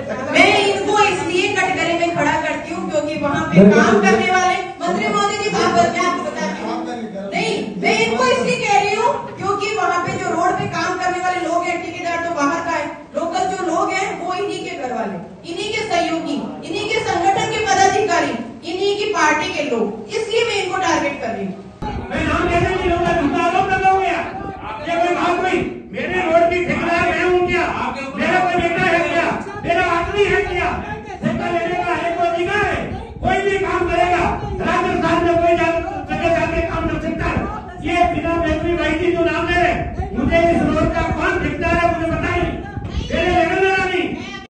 मैं इनको इसलिए कटघरे में खड़ा करती हूँ क्योंकि वहाँ पे काम करने वाले मंत्री महोदय जी, मैं आपको